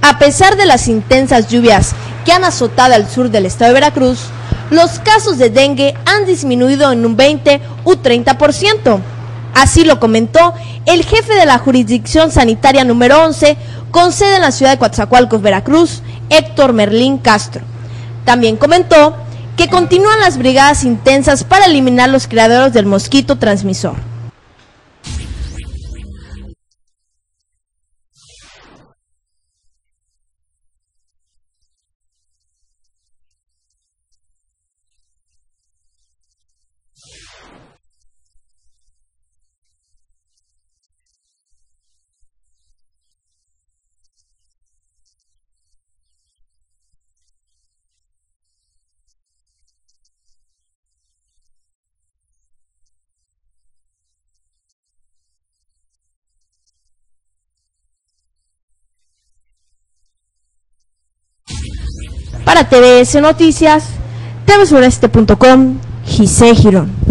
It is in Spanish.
A pesar de las intensas lluvias que han azotado al sur del estado de Veracruz, los casos de dengue han disminuido en un 20 u 30%. Así lo comentó el jefe de la jurisdicción sanitaria número 11, con sede en la ciudad de Coatzacoalcos, Veracruz, Héctor Merlín Castro. También comentó que continúan las brigadas intensas para eliminar los criaderos del mosquito transmisor. Para TVS Noticias, tvsureste.com, Giselle Girón.